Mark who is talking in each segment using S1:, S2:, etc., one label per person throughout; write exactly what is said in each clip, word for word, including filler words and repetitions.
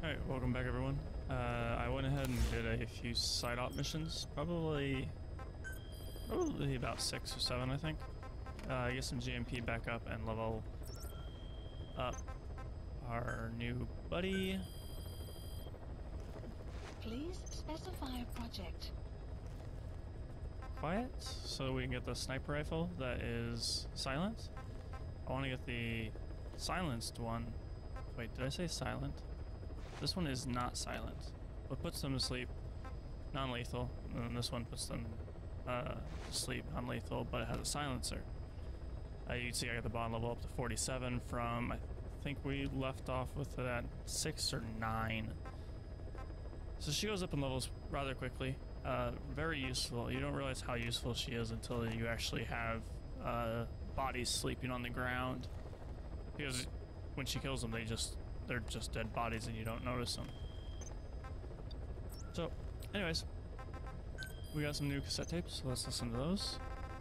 S1: Alright, welcome back everyone. Uh, I went ahead and did a few side op missions, probably probably about six or seven I think. Uh, get some G M P back up and level up our new buddy.
S2: Please specify a project.
S1: Quiet, so we can get the sniper rifle that is silent. I want to get the silenced one. Wait, did I say silent? This one is not silent, but puts them to sleep, non-lethal. And then this one puts them uh, to sleep, non-lethal, but it has a silencer. Uh, you can see I got the bond level up to forty-seven from, I think we left off with it at six or nine. So she goes up in levels rather quickly. Uh, very useful. You don't realize how useful she is until you actually have uh, bodies sleeping on the ground. Because when she kills them, they just they're just dead bodies and you don't notice them. So, anyways, we got some new cassette tapes, so let's listen to those.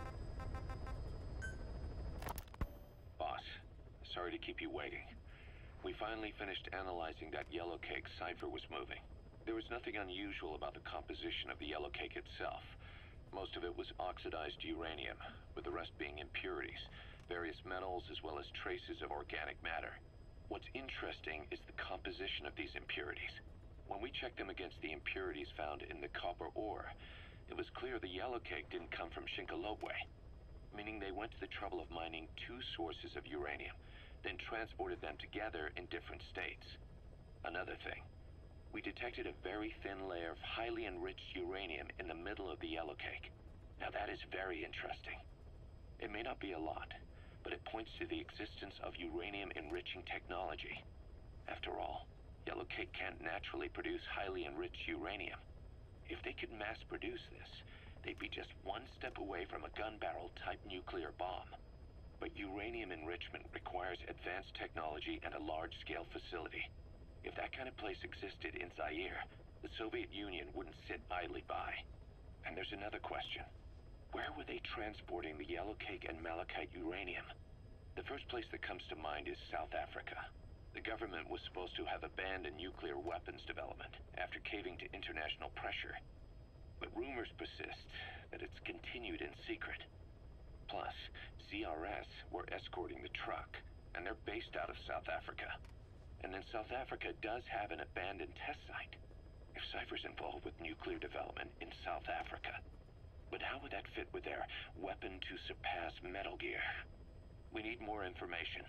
S3: Boss, sorry to keep you waiting. We finally finished analyzing that yellow cake Cypher was moving. There was nothing unusual about the composition of the yellow cake itself. Most of it was oxidized uranium, with the rest being impurities, various metals as well as traces of organic matter. What's interesting is the composition of these impurities. When we checked them against the impurities found in the copper ore, it was clear the yellow cake didn't come from Shinkolobwe, meaning they went to the trouble of mining two sources of uranium, then transported them together in different states. Another thing, we detected a very thin layer of highly enriched uranium in the middle of the yellow cake. Now that is very interesting. It may not be a lot, but it points to the existence of uranium-enriching technology. After all, yellow cake can't naturally produce highly enriched uranium. If they could mass-produce this, they'd be just one step away from a gun barrel-type nuclear bomb. But uranium enrichment requires advanced technology and a large-scale facility. If that kind of place existed in Zaire, the Soviet Union wouldn't sit idly by. And there's another question. Where were they transporting the yellow cake and malachite uranium? The first place that comes to mind is South Africa. The government was supposed to have abandoned nuclear weapons development after caving to international pressure. But rumors persist that it's continued in secret. Plus, C R S were escorting the truck, and they're based out of South Africa. And then South Africa does have an abandoned test site. If Cypher's involved with nuclear development in South Africa. But how would that fit with their weapon to surpass Metal Gear? We need more information.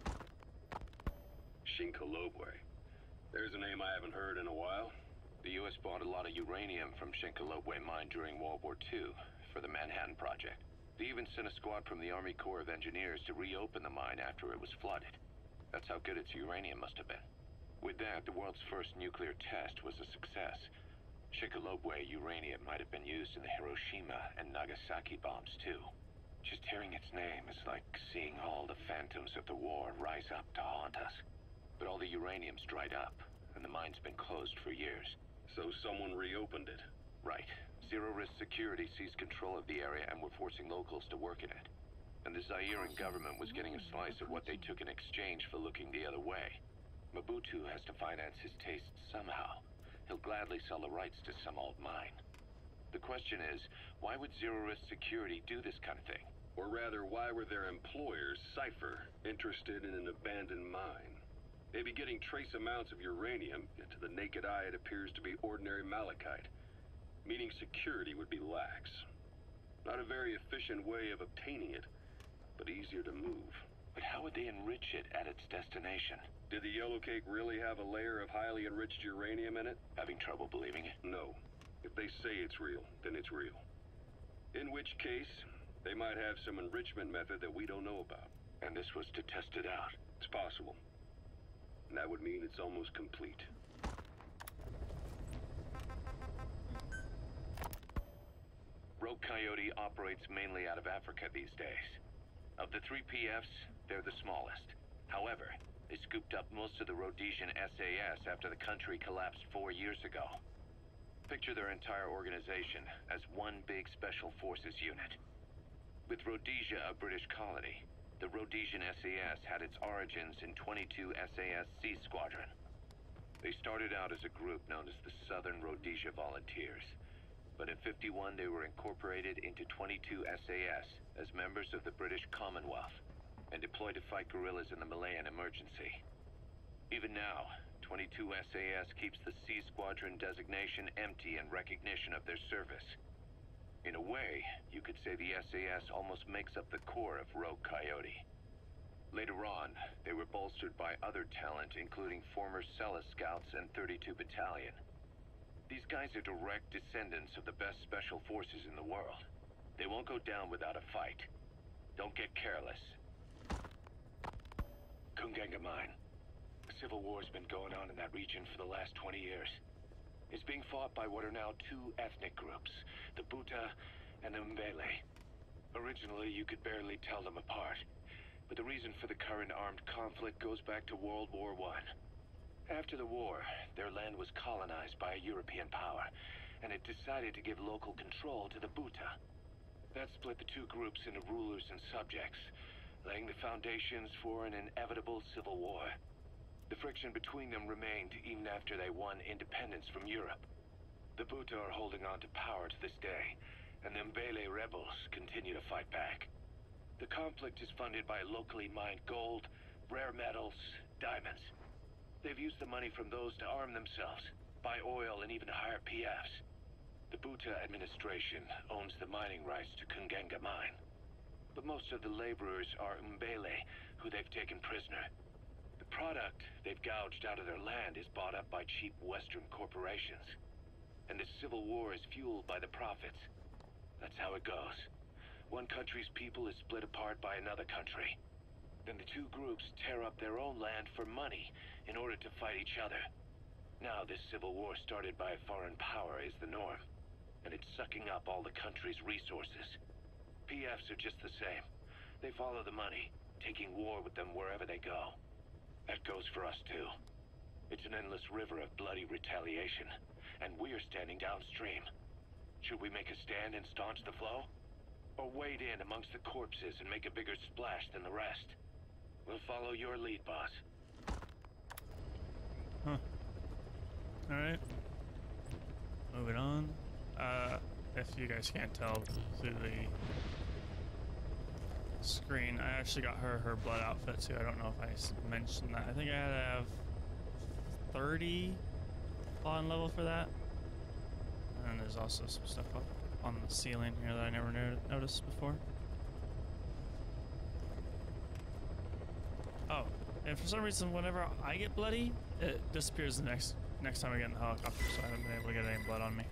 S4: Shinkolobwe. There's a name I haven't heard in a while.
S3: The U S bought a lot of uranium from Shinkolobwe mine during World War Two for the Manhattan Project. They even sent a squad from the Army Corps of Engineers to reopen the mine after it was flooded. That's how good its uranium must have been. With that, the world's first nuclear test was a success. Shinkolobwe uranium might have been used in the Hiroshima and Nagasaki bombs too. Just hearing its name is like seeing all the phantoms of the war rise up to haunt us. But all the uranium's dried up, and the mine's been closed for years.
S4: So someone reopened it.
S3: Right. Zero-risk security seized control of the area and were forcing locals to work in it. And the Zairean government was getting a slice of what they took in exchange for looking the other way. Mobutu has to finance his tastes somehow. He'll gladly sell the rights to some old mine. The question is, why would zero-risk security do this kind of thing?
S4: Or rather, why were their employers, Cypher, interested in an abandoned mine? They'd be getting trace amounts of uranium, yet to the naked eye it appears to be ordinary malachite, meaning security would be lax. Not a very efficient way of obtaining it, but easier to move.
S3: But how would they enrich it at its destination?
S4: Did the yellow cake really have a layer of highly enriched uranium in it?
S3: Having trouble believing it?
S4: No. If they say it's real, then it's real. In which case, they might have some enrichment method that we don't know about.
S3: And this was to test it out?
S4: It's possible. And that would mean it's almost complete.
S3: Rogue Coyote operates mainly out of Africa these days. Of the three P Fs, they're the smallest. However, they scooped up most of the Rhodesian S A S after the country collapsed four years ago. Picture their entire organization as one big special forces unit. With Rhodesia a British colony, the Rhodesian S A S had its origins in twenty-two S A S Sea Squadron. They started out as a group known as the Southern Rhodesia Volunteers. But in fifty-one, they were incorporated into twenty-two S A S as members of the British Commonwealth and deployed to fight guerrillas in the Malayan emergency. Even now, twenty-two S A S keeps the C Squadron designation empty in recognition of their service. In a way, you could say the S A S almost makes up the core of Rogue Coyote. Later on, they were bolstered by other talent, including former Cella Scouts and thirty-two Battalion. These guys are direct descendants of the best special forces in the world. They won't go down without a fight. Don't get careless. Kungenga Mine. A civil war's been going on in that region for the last twenty years. It's being fought by what are now two ethnic groups, the Buta and the Mbele. Originally, you could barely tell them apart, but the reason for the current armed conflict goes back to World War One. After the war, their land was colonized by a European power, and it decided to give local control to the Buta. That split the two groups into rulers and subjects, laying the foundations for an inevitable civil war. The friction between them remained even after they won independence from Europe. The Buta are holding on to power to this day, and the Mbele rebels continue to fight back. The conflict is funded by locally mined gold, rare metals, diamonds. They've used the money from those to arm themselves, buy oil, and even hire P Fs. The Buta administration owns the mining rights to Kungenga Mine. But most of the laborers are Mbele, who they've taken prisoner. The product they've gouged out of their land is bought up by cheap Western corporations. And the civil war is fueled by the profits. That's how it goes. One country's people is split apart by another country. Then the two groups tear up their own land for money in order to fight each other. Now this civil war started by a foreign power is the norm, and it's sucking up all the country's resources. P Fs are just the same. They follow the money, taking war with them wherever they go. That goes for us too. It's an endless river of bloody retaliation, and we're standing downstream. Should we make a stand and staunch the flow? Or wade in amongst the corpses and make a bigger splash than the rest? We'll follow your lead, boss.
S1: Huh. Alright. Moving on. Uh, if you guys can't tell through the screen, I actually got her her blood outfit too. I don't know if I s- mentioned that. I think I had to have thirty on level for that. And there's also some stuff up on the ceiling here that I never no noticed before. Oh, and for some reason, whenever I get bloody, it disappears the next next time I get in the helicopter, so I haven't been able to get any blood on me.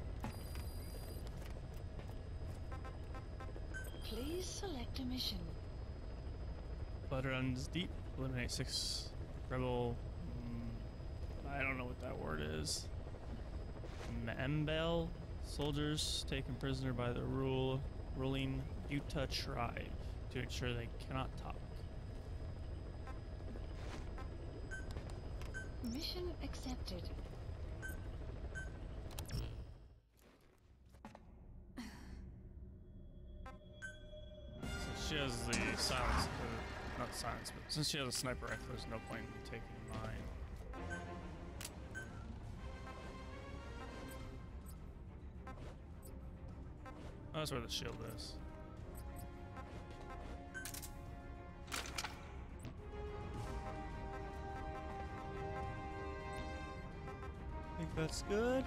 S2: Please select a mission.
S1: Blood runs deep. Eliminate six rebel. Mm, I don't know what that word is. Mbele soldiers taken prisoner by the rule ruling Buta tribe to ensure they cannot talk.
S2: Mission accepted.
S1: Since she has the silence, uh, not silence, but since she has a sniper rifle, there's no point in me taking mine. Oh, that's where the shield is. I think that's good.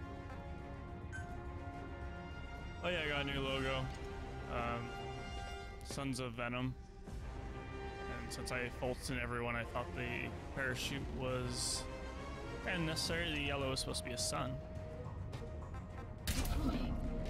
S1: Oh yeah, I got a new logo. Um, Sons of Venom. And since I faulted everyone, I thought the parachute was kind of necessary. The yellow is supposed to be a sun.
S2: Deploying.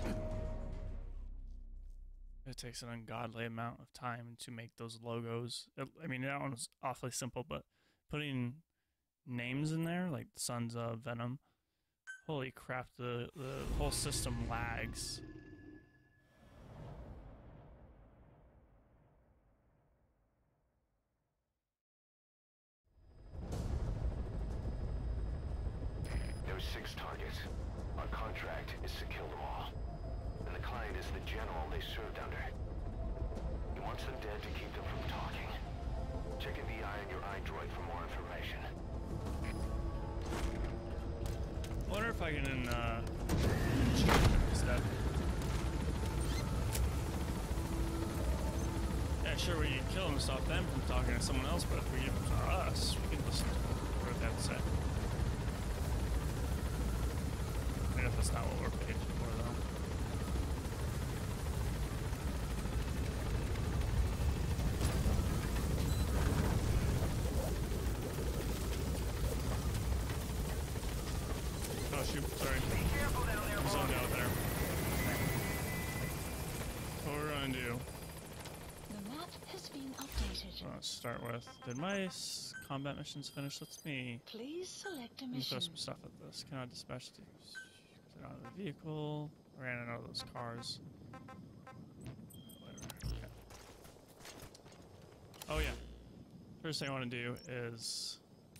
S1: It takes an ungodly amount of time to make those logos. I mean, that one was awfully simple, but putting names in there, like Sons of Venom, holy crap, the, the whole system lags.
S3: There's six targets. Our contract is to kill them all. And the client is the general they served under. He wants them dead to keep them from talking. Check a V I on your iDroid for more information.
S1: if I can uh, instruct him instead. Yeah, sure, we can kill him and stop them from talking to someone else, but if we give him to us, we can listen to what they have to say. I guess that's not what we're paid for, though. Oh shoot, sorry. I'm zoned out there. What we're gonna do,
S2: The map has been updated.
S1: well, let's start with, did my s combat missions finish? Let's me
S2: Please select a
S1: let me throw
S2: mission.
S1: some stuff at this. Cannot dispatch the get out of the vehicle. Ran out of those cars. Whatever. Okay. Oh yeah. First thing I want to do is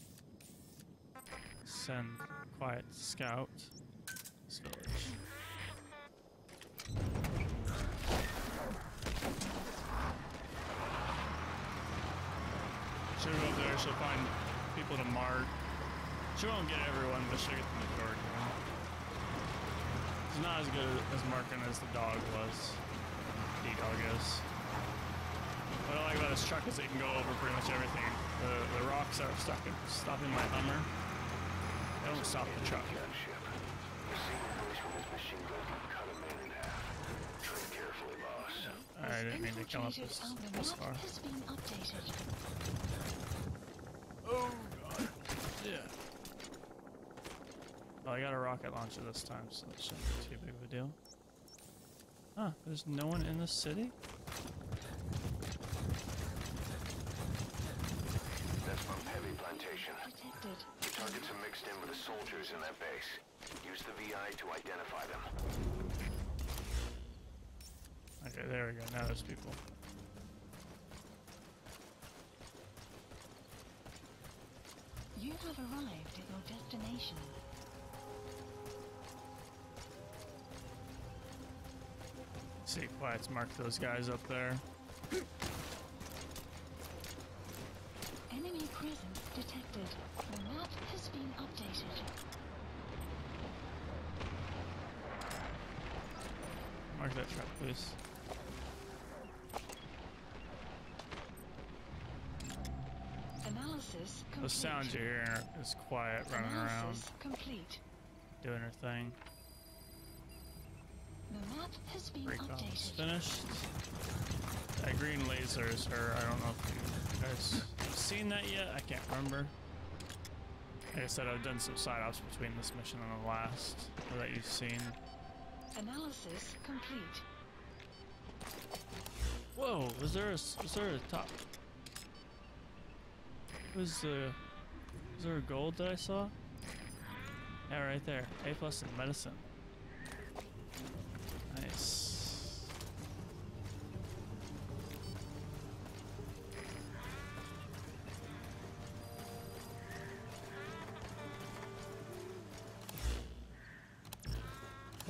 S1: send Quiet Scout this village. She'll go up there, she'll find people to mark. She won't get everyone, but she'll get the majority of them. She's not as good as marking as the dog was. D-Dog is. What I like about this truck is it can go over pretty much everything. The, the rocks that are stuck in, stopping my Hummer, they don't stop the truck.
S4: Gunship. The single voice from his machine gun can cut a man in half. Tread carefully, boss.
S1: I didn't mean to come up this, this far.
S2: Has been updated.
S1: Oh god. Yeah. Well, I got a rocket launcher this time, so that shouldn't be too big of a deal. Huh, there's no one in the city?
S4: That's from Heavy Plantation.
S2: Detected.
S4: The targets are mixed in with the soldiers in that base. Use the V I to identify them.
S1: Okay, there we go. Now there's people.
S2: You have arrived at your destination.
S1: See, Quiet's marked those guys up there.
S2: Enemy presence detected. The map has been updated.
S1: Mark that truck, please.
S2: Analysis complete.
S1: The sound you're hearing is Quiet running around,
S2: Analysis complete.
S1: doing her thing.
S2: The map has been
S1: Recon is
S2: updated.
S1: finished. That green laser is her. I don't know if you guys have seen that yet. I can't remember. Like I said, I've done some side ops between this mission and the last that you've seen.
S2: Analysis complete.
S1: Whoa! Was there a was there a top? Was the was there a gold that I saw? Yeah, right there. A plus in medicine. Nice. Oh.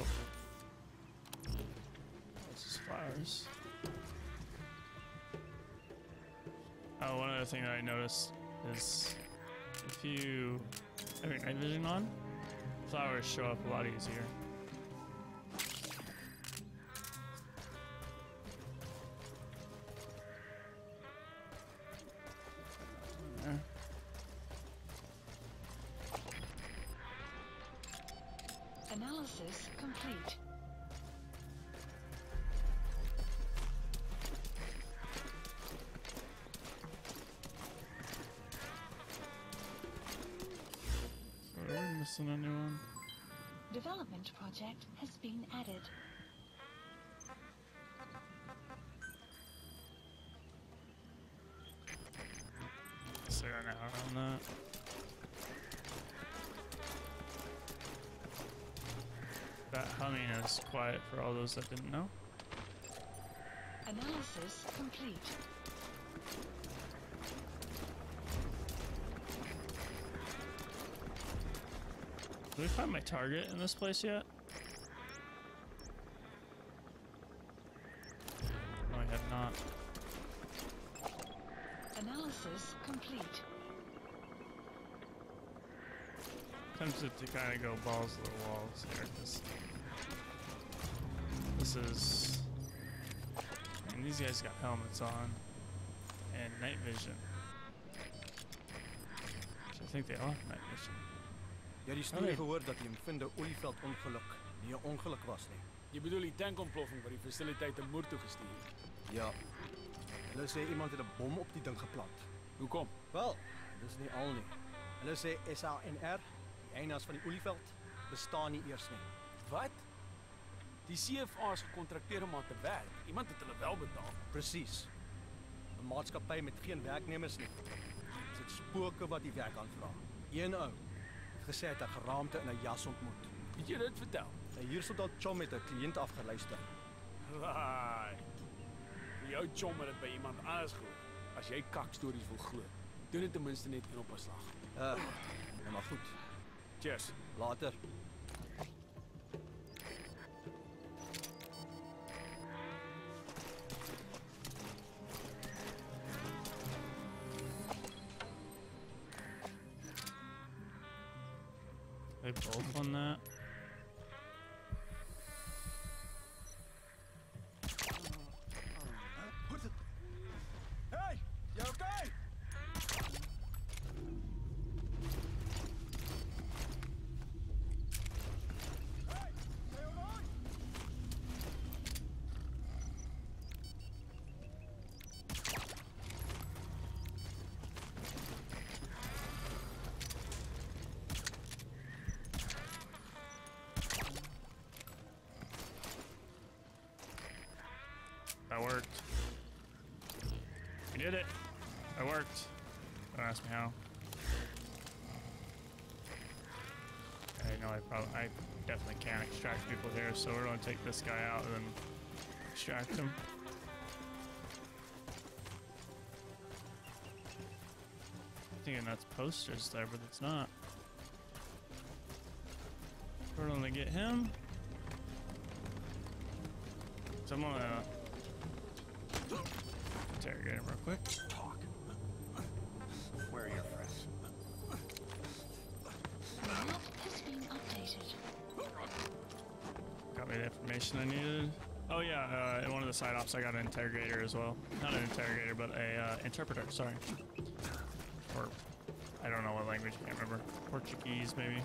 S1: This is flowers. Oh, one other thing that I noticed is if you have your night vision on, flowers show up a lot easier. There.
S2: Analysis complete.
S1: So are we missing anyone?
S2: Development project has been added.
S1: Is there an hour on that? That humming is Quiet for all those that didn't know.
S2: Analysis complete.
S1: Did we find my target in this place yet? No, I have not.
S2: Analysis complete.
S1: tempted to kind of go balls to the walls here. This, this is... And these guys got helmets on. And night vision. Which I think they all have night vision.
S5: Jy het die storie gehoor dat die Mvindo Olieveld ongeluk nie 'n ongeluk was nie.
S6: Jy bedoel die tankontploffing wat die fasiliteit in Moer toe gestuur het?
S5: Ja. Hulle sê iemand het 'n bom op die ding geplant.
S6: Hoekom?
S5: Wel, dis nie al nie. Hulle sê S A N R, die eienaars van die Olieveld, bestaan nie eers nie.
S6: Wat? Die C F A is gekontrakteer om aan te werk. Iemand het hulle wel betaal.
S5: Presies. 'n Maatskappy met geen werknemers nie. Dit is spooke wat die werk aanvra. Een ou het gesê hy het 'n geraamte in 'n jas ontmoet.
S6: Het jy dit vertel?
S5: En hier sou dat Chom met 'n kliënt afgeluister.
S6: Raai. Jou chom het dit by iemand anders gehoor. As jy kakstories wil glo, doen dit ten minste net een op 'n slag.
S5: Uh, ja, maar goed.
S6: Cheers.
S5: Later.
S1: They both on that.
S5: Hey, you okay? Hey, you alright?
S1: That worked. We did it. That worked. Don't ask me how. I know I probably, I definitely can't extract people here, so we're gonna take this guy out and then extract him. Thinking that's posters there, but it's not. We're gonna get him. So I'm gonna interrogate him real quick.
S5: Talk. Where are your friends?
S2: Map is being updated.
S1: Got me the information I needed. Oh yeah, uh, in one of the side ops I got an interrogator as well. Not an interrogator, but a uh, interpreter, sorry. Or, I don't know what language, I can't remember. Portuguese, maybe.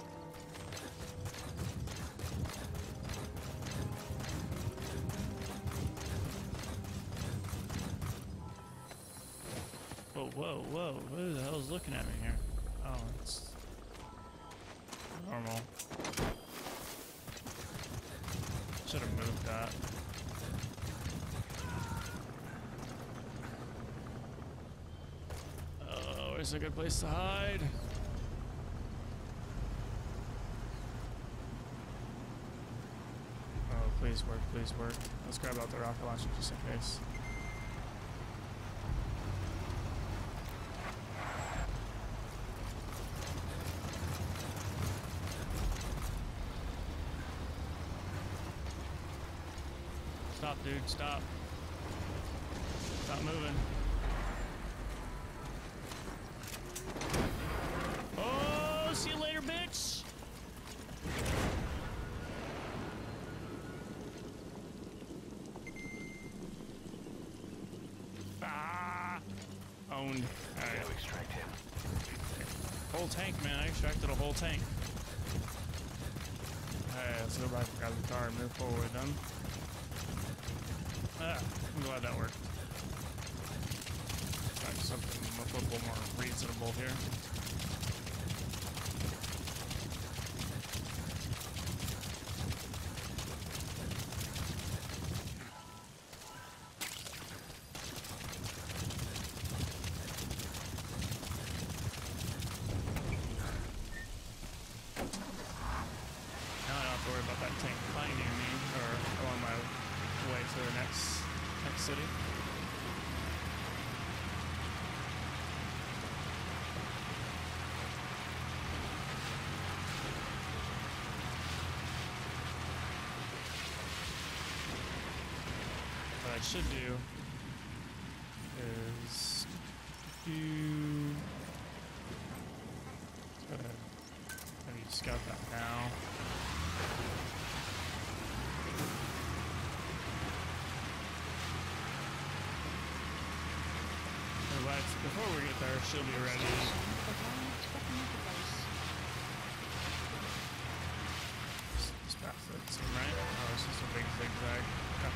S1: Whoa, whoa, whoa, who the hell is looking at me here? Oh, it's normal. Should have moved that. Oh, where's a good place to hide? Oh, please work, please work. Let's grab out the rocket launcher just in case. Stop, dude, stop. Stop moving. Oh, see you later, bitch! Ah! Owned. Alright.
S3: Extract him.
S1: Whole tank, man. I extracted a whole tank. Alright, let's go back and grab the car and move forward then. Ah, I'm glad that worked. Find something a little more reasonable here. Now I don't have to worry about that tank finding me or on my way to the next next city. What I should do is do let's go ahead scout that now. But before we get there, she'll be ready. Just past that seam, right? Oh, it's just a big zigzag. Okay.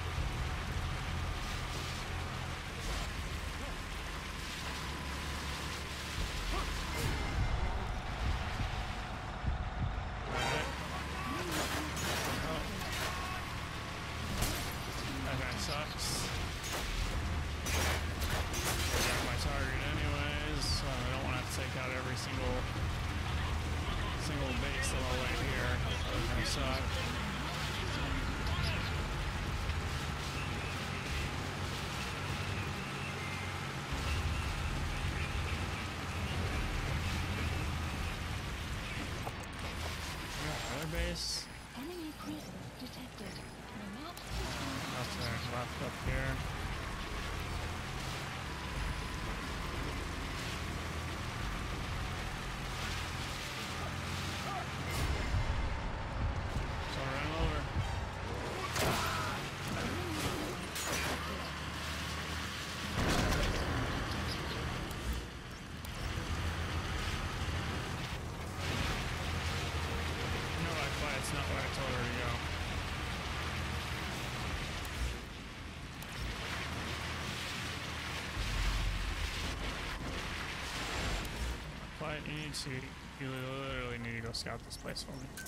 S1: Base.
S2: Enemy cruiser detected. The map
S1: That's there, left up here. So run over. That's not where I told her to go. Quiet, you need to, you literally need to go scout this place for me.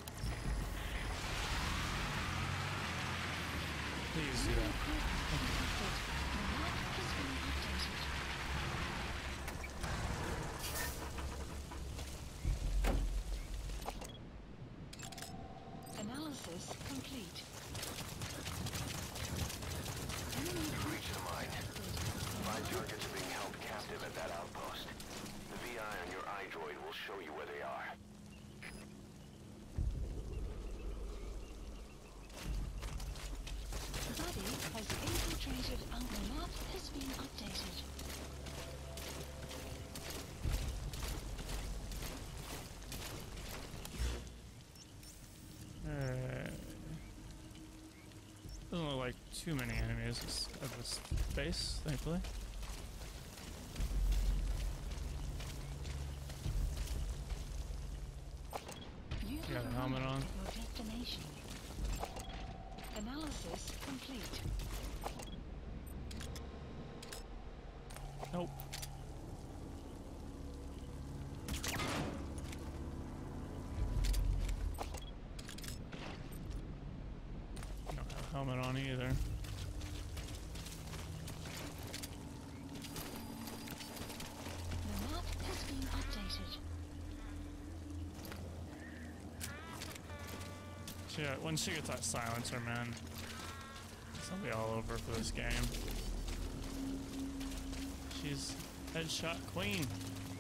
S1: Please do that.
S2: complete.
S3: Reach the mine. Five targets are being held captive at that outpost. The V I on your iDroid will show you where they are.
S2: Buddy has infiltrated and the map has been updated.
S1: Doesn't look like too many enemies at this base, thankfully.
S2: You
S1: got a helmet on.
S2: Your destination. Analysis complete.
S1: Nope. Helmet on either.
S2: The map has been updated.
S1: She, uh, when she gets that silencer, man, it'll be all over for this game. She's headshot queen.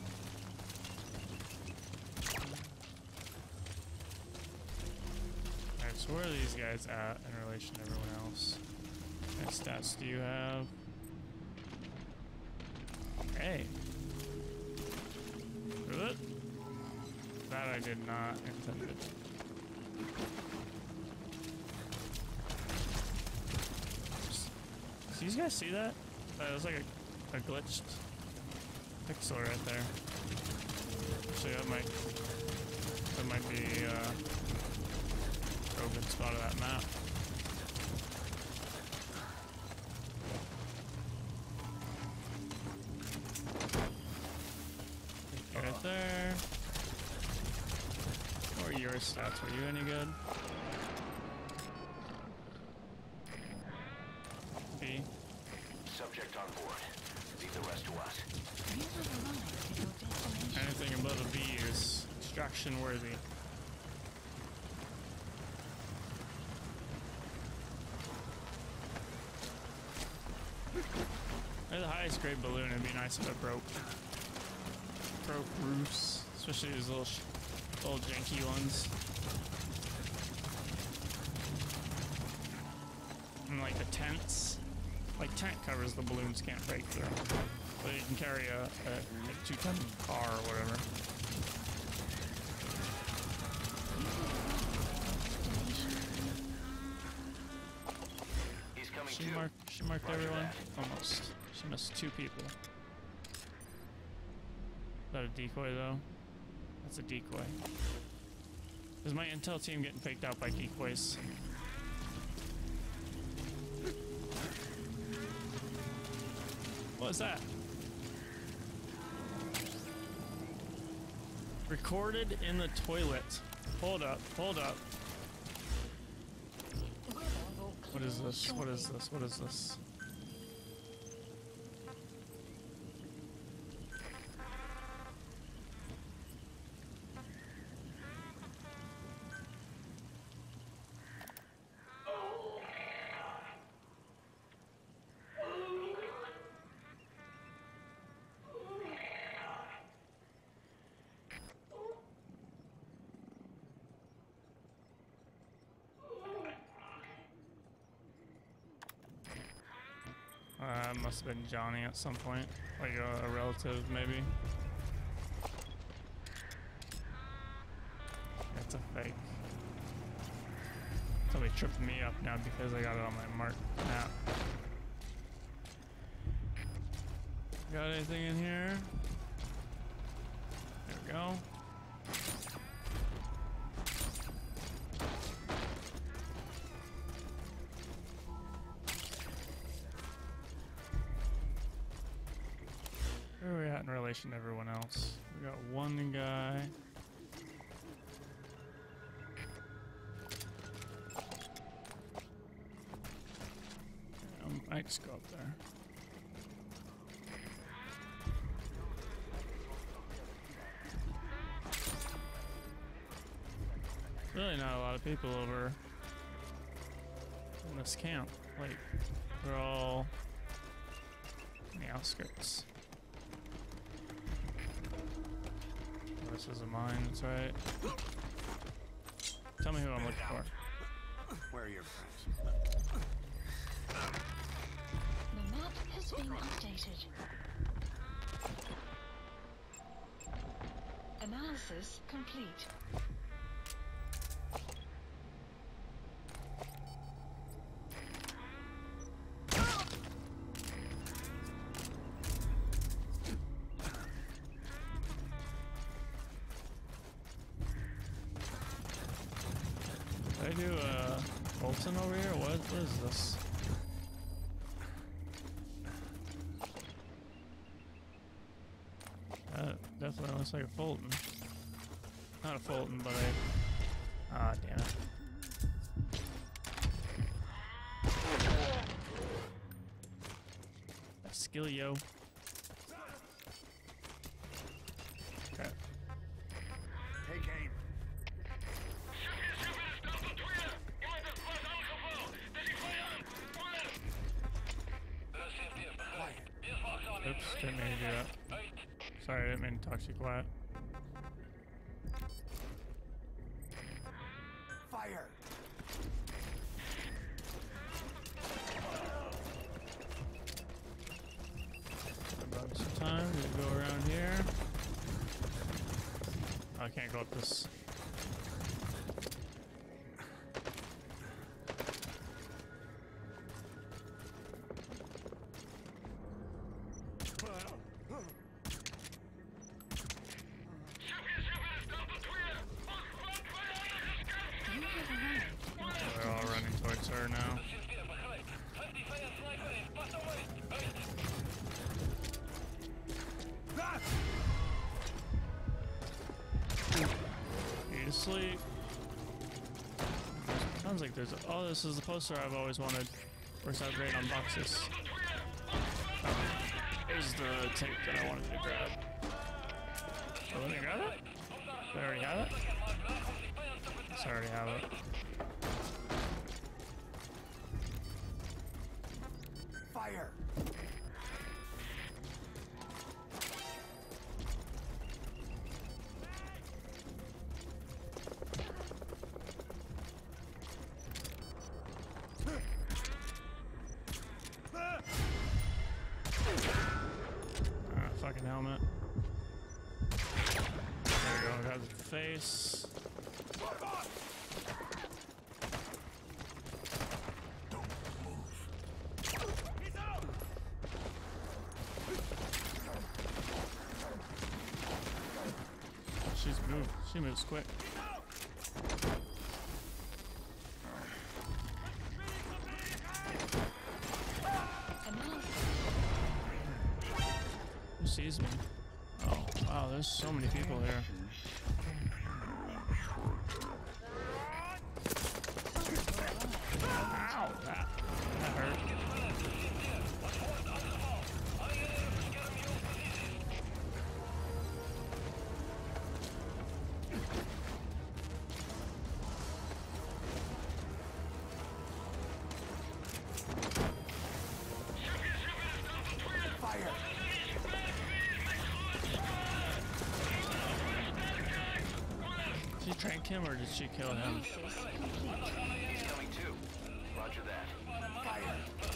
S1: Alright, so where are these guys at in relation to everyone else? What stats do you have? Hey. Good. That I did not intend it. Do you guys see that? That was like a, a glitched pixel right there. Actually, that might that might be uh, a good spot of that map. Right there. What were your stats? Were you any good? B.
S3: Subject on board. Leave the rest to us.
S2: You have arrived at your destination.
S1: Anything above a B is extraction worthy. They're the highest grade balloon. It'd be nice if it broke. Broke roofs, especially these little, sh little janky ones. And like the tents, like tent covers the balloons can't break through. But you can carry a, a, a two ton car or whatever. everyone? Almost. She missed two people. Is that a decoy though? That's a decoy. Is my intel team getting faked out by decoys? What is that? Recorded in the toilet. Hold up, hold up. What is this? What is this? What is this? Uh, must have been Johnny at some point, like a, a relative maybe. It's a fake. Somebody tripped me up now because I got it on my mark map. Got anything in here? There we go. Where are we at in relation to everyone else? We got one guy. I might just go up there. Really not a lot of people over in this camp. Like, they're all in the outskirts. This is a mine, that's right. Tell me who I'm looking for.
S5: Where are your friends?
S2: The map has been updated. Analysis complete.
S1: Did I do a Bolton over here? What, what is this? That definitely looks like a Fulton. Not a Fulton, but a... Ah, damn it. A Skillio. Okay.
S5: Take aim.
S1: Oops, didn't mean to do that. Sorry, I didn't mean to talk too quiet.
S5: Fire.
S1: About some time to go around here. Oh, I can't go up this. They're all running towards her now. You to sleep. Sounds like there's a, oh, this is the poster I've always wanted. Works out great on boxes. Oh, here's the tape that I wanted to grab. Oh, let me grab it? Did I already have it? Yes, I already have it.
S5: Fire.
S1: Ah, fucking helmet. There we go, got the face. Move. She moves quick. Who sees me? Oh, wow, there's so many people here. Ow! That, that hurt. Did she trank him or did she kill him?
S3: He's coming too. Roger that. Fire.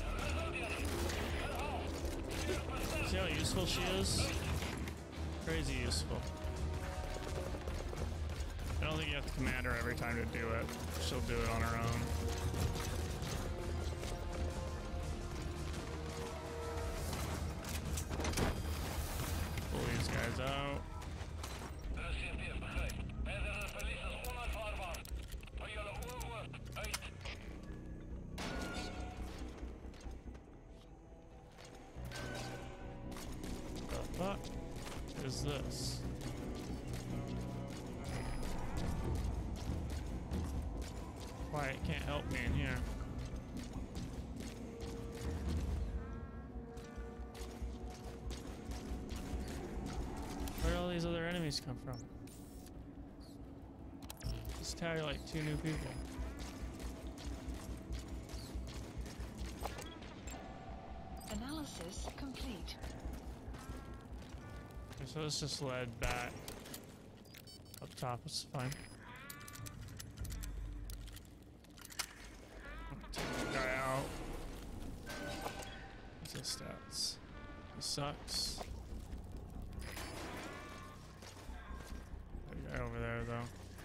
S1: See how useful she is? Crazy useful. I don't think you have to command her every time to do it. She'll do it on her own. Pull these guys out. What is this? Quiet can't help me in here. Where did all these other enemies come from? Just tally like two new people.
S2: Analysis complete.
S1: Okay, so it's just led back up top. It's fine. Take the guy out. What's his stats? He sucks. That guy over there, though.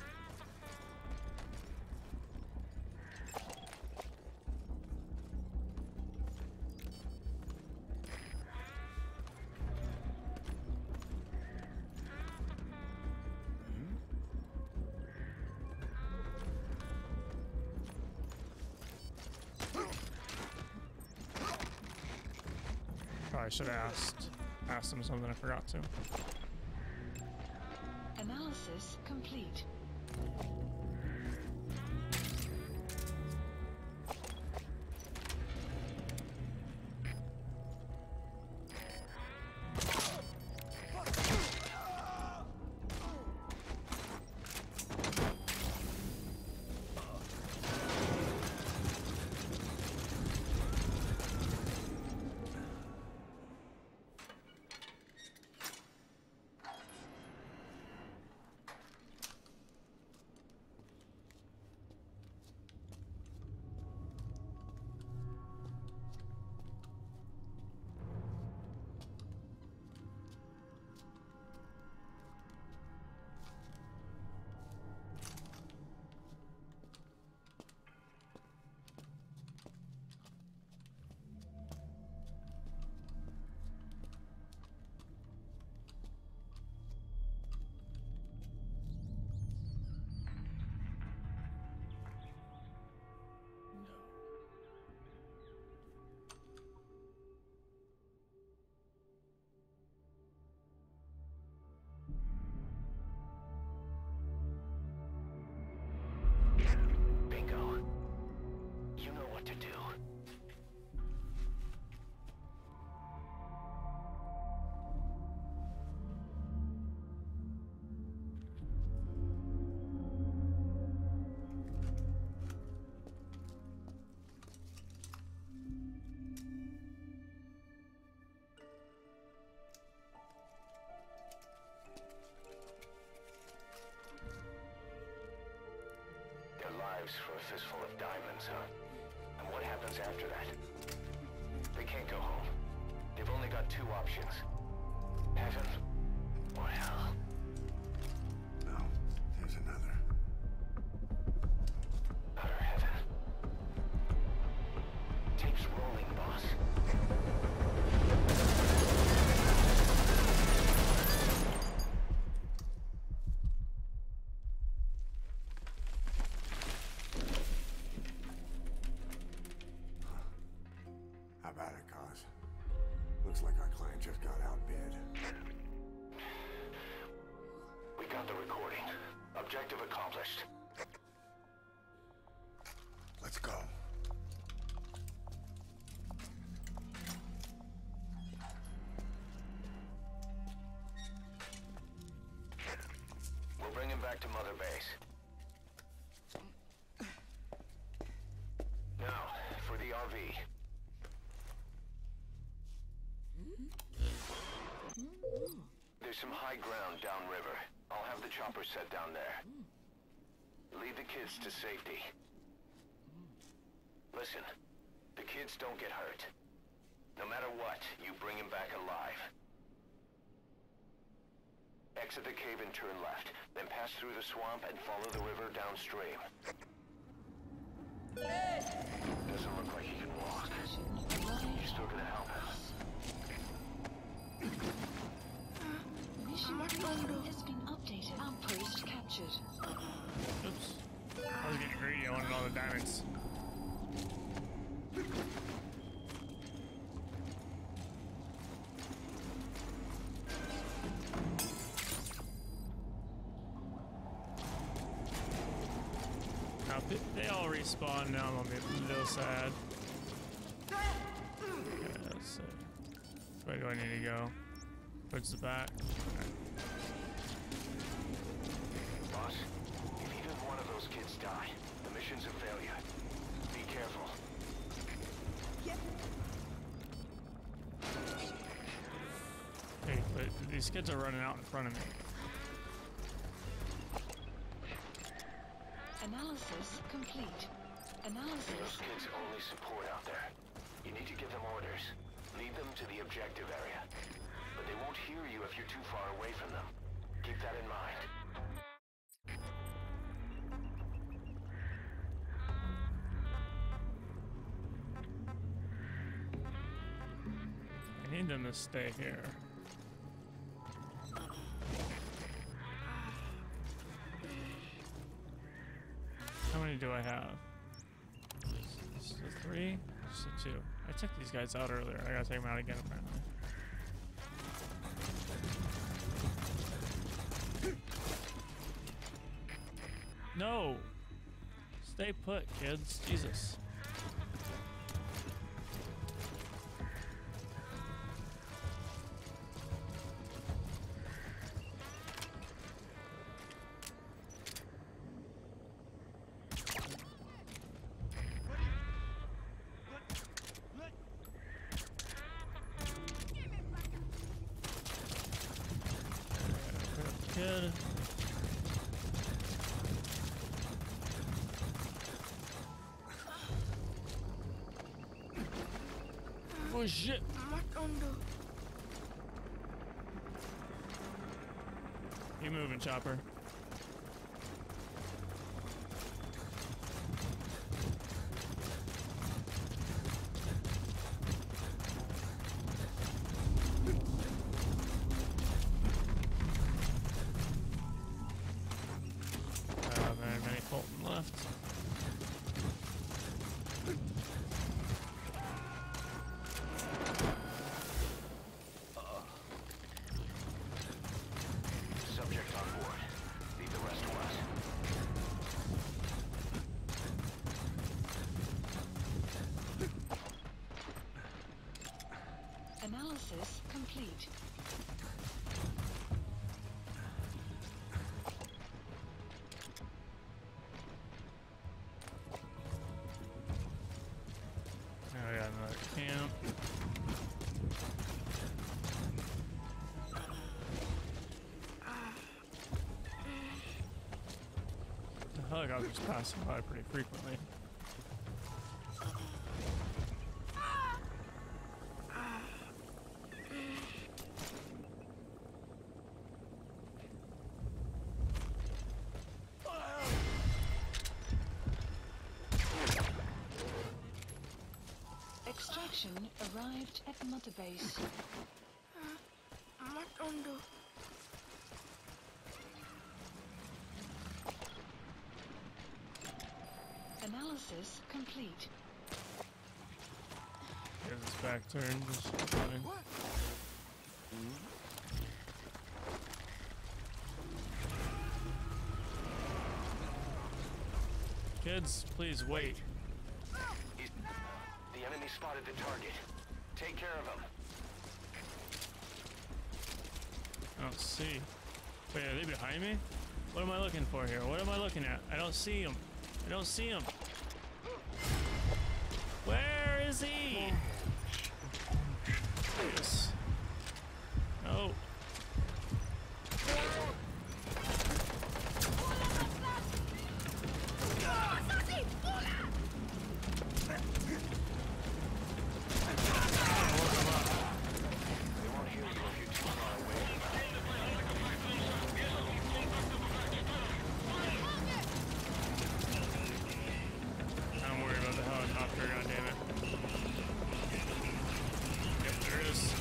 S1: I should have asked asked him something I forgot to.
S2: Analysis complete.
S3: Bingo. You know what to do. For a fistful of diamonds, huh? And what happens after that? They can't go home. They've only got two options. Heaven or hell.
S7: No, there's another.
S3: Utter heaven. Tape's rolling, boss.
S8: Objective accomplished.
S7: Let's go.
S8: We'll bring him back to Mother Base. Now, for the R V. There's some high ground downriver. I'll have the chopper set down there. Lead the kids to safety. Listen, the kids don't get hurt. No matter what, you bring him back alive. Exit the cave and turn left, then pass through the swamp and follow the river downstream. Doesn't look like he can walk. You're still gonna help him.
S2: Mission has been updated. Outpost captured.
S1: Oops. I was getting greedy. I wanted all the diamonds. Now, if they all respawn now, I'm gonna be a little sad. Okay, let's see. Where do I need to go? Towards the back. Okay.
S8: Boss, if even one of those kids die, the mission's a failure. Be careful.
S1: Hey, but these kids are running out in front of me.
S2: Analysis complete. Analysis.
S8: Those kids only support out there. You need to give them orders. Lead them to the objective area. But they won't hear you if you're too far away from them. Keep that in mind.
S1: I need them to stay here. How many do I have? Just a three? Just a two. I took these guys out earlier. I gotta take them out again apparently. No! Stay put, kids. Jesus. Kid. Oh shit! You moving, Chopper?
S2: Analysis complete.
S1: Now we got another camp. The helicopter's passing by pretty frequently.
S2: Extraction arrived at Mother Base. Analysis complete.
S1: Get his back turned. Just fine. Kids, please wait.
S8: He's... The enemy spotted the target. Take care of him.
S1: I don't see. Wait, are they behind me? What am I looking for here? What am I looking at? I don't see him. I don't see him. Where is he? Yes. No. I'm worried about the helicopter, goddammit. Yep, there it is.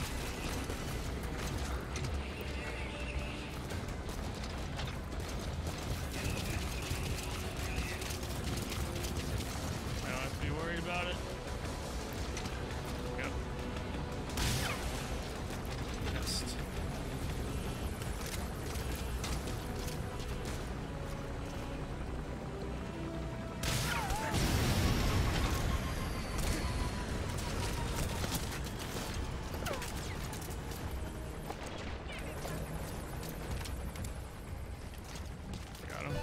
S1: I don't have to be worried about it. Yep. Missed. Got him.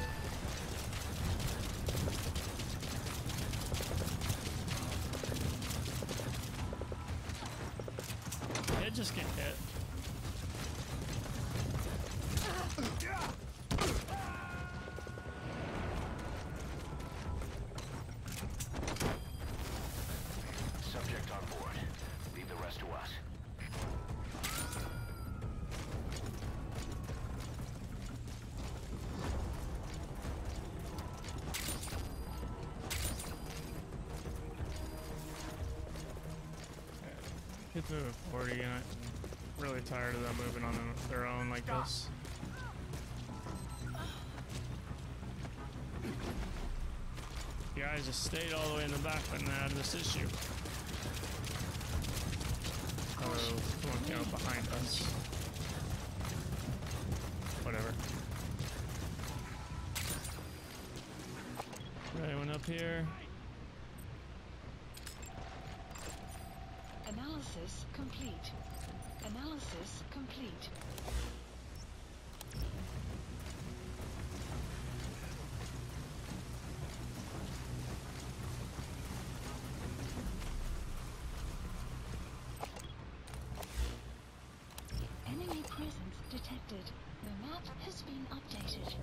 S1: Did just get hit.
S8: Subject on board. Leave the rest to us.
S1: Kids moving forty, and I'm really tired of them moving on their own like this. You guys just stayed all the way in the back and had this issue. Oh, someone came up behind us. Whatever. Anyone up here?
S2: Analysis complete. Analysis complete. Enemy presence detected. The map has been updated.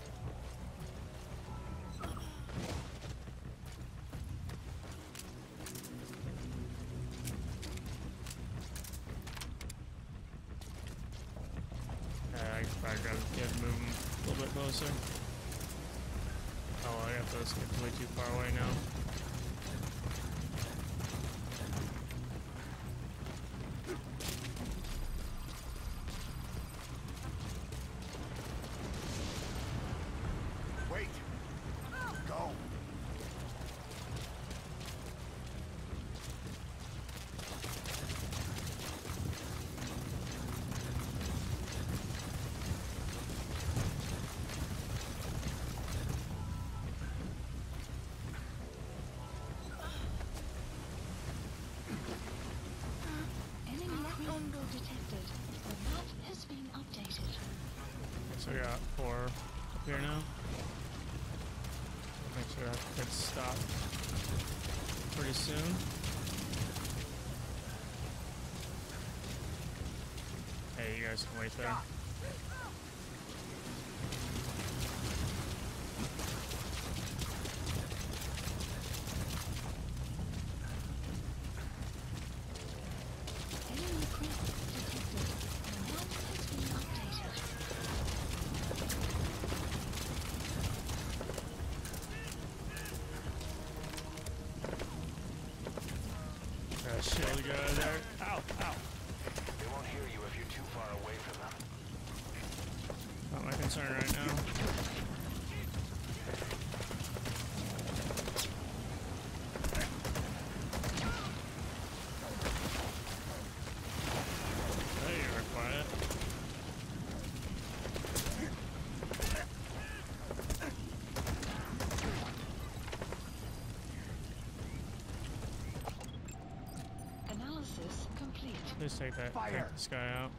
S1: I can probably grab the kid, move him a little bit closer. Oh, I got those kids way too far away now.
S7: Wait. Go.
S2: Enemy presence detected. The map has been updated.
S1: So we got four up here now. Make sure that kid stop pretty soon. Hey, you guys can wait there.
S2: Enemy presence detected. The map has been updated.
S1: Got a shield guy there. Ow, ow.
S8: They won't hear you if you're too far away from them.
S1: Not my concern right now. There you are, quiet. just take that.
S7: Fire.
S1: Take this guy out.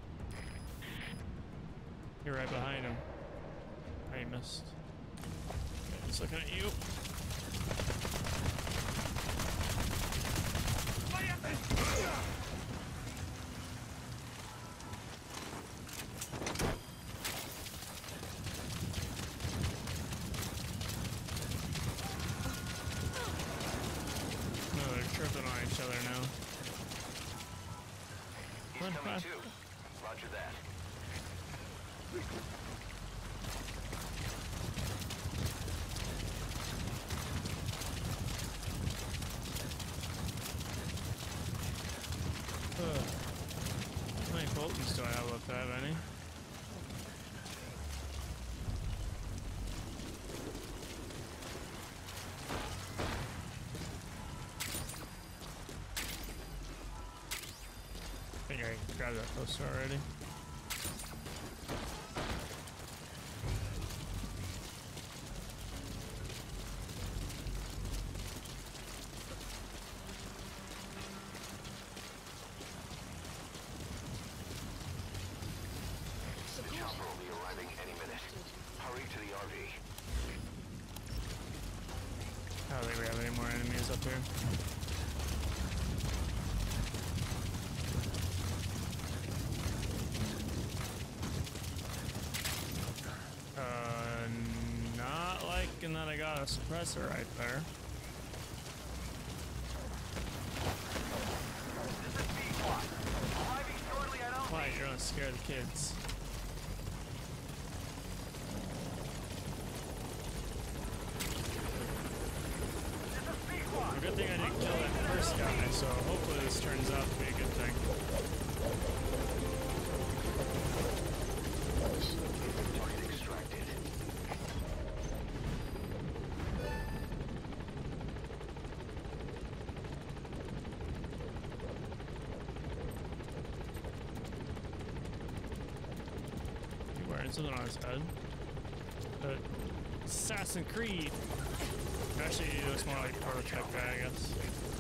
S1: You're right behind him. I missed. Okay, he's looking at you. No, they're tripping on each other now.
S8: He's
S1: Run,
S8: coming
S1: run.
S8: too. Roger that.
S1: Ugh. How many Boltons do I have left? Do I have any? I think I grabbed that poster already.
S8: The chopper will be arriving any minute. Hurry to the R V.
S1: I don't think we have any more enemies up here. Uh, not liking that I got a suppressor right there. Why, you're gonna scare the kids. A good thing I didn't kill that first guy, so hopefully this turns out to be a good thing.
S8: Target extracted.
S1: He's wearing something on his head. But Assassin's Creed. Actually, he looks more like a prototype guy, I guess.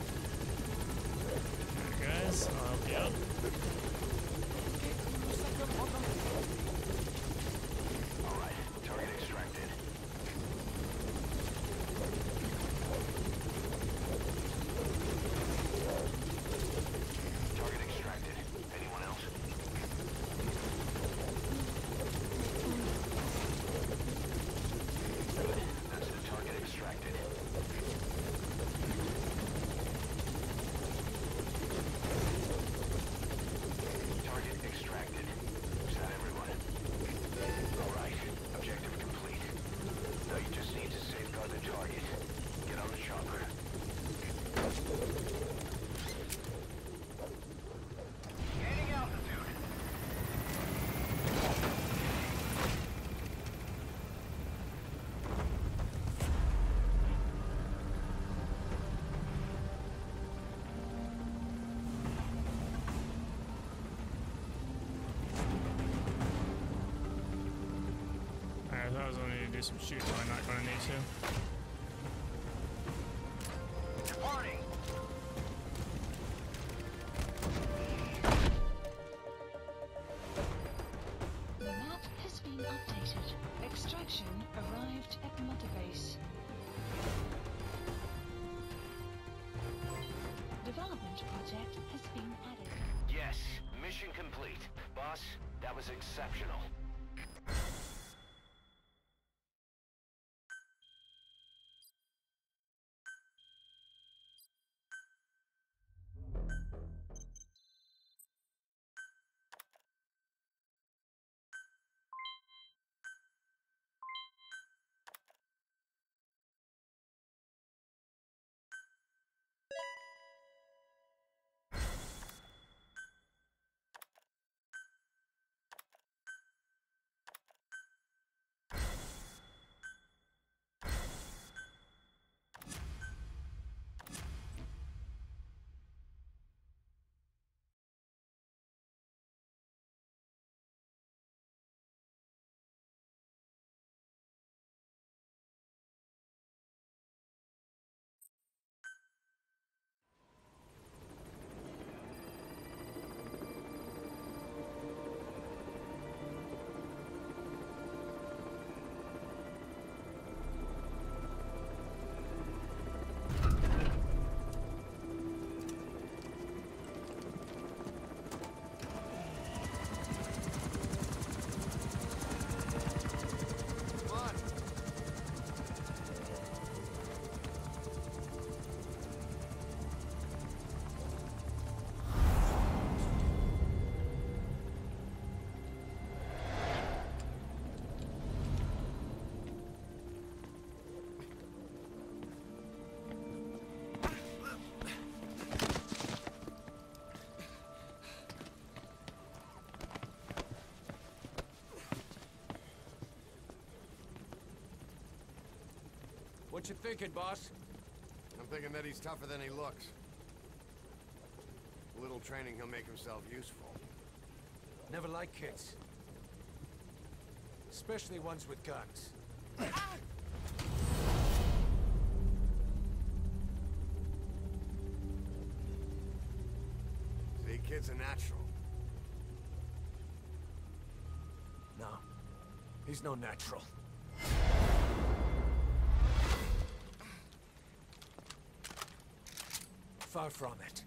S1: Alright, guys, I'll help you out.
S8: Alright, target extracted. Target extracted. Anyone else? Good. That's the target extracted. Target extracted. Is that everyone? Alright. Objective complete. Now you just need to safeguard the target. Get on the chopper. Gaining altitude.
S1: Alright, I thought I was gonna need to do some shooting, but I'm not gonna need to.
S8: Departing.
S2: The map has been updated. Extraction arrived at Mother Base. Development project has been added.
S8: Yes, mission complete. Boss, that was exceptional.
S5: What you thinking, boss?
S7: I'm thinking that he's tougher than he looks. A little training, he'll make himself useful.
S5: Never like kids. Especially ones with guns.
S7: See, kid's a natural.
S5: No. He's no natural. Far from it.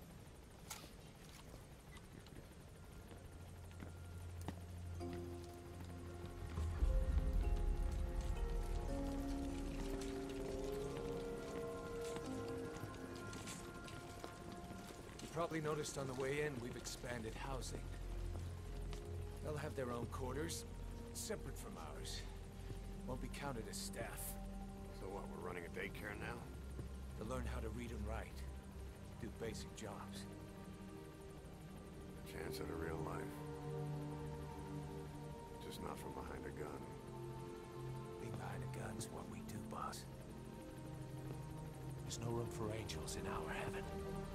S5: You probably noticed on the way in, we've expanded housing. They'll have their own quarters, separate from ours. Won't be counted as staff.
S7: So what, we're running a daycare now?
S5: To learn how to read and write. Do basic jobs.
S7: Chance at a real life. Just not from behind a gun.
S5: Being behind a gun's what we do, boss. There's no room for angels in our heaven.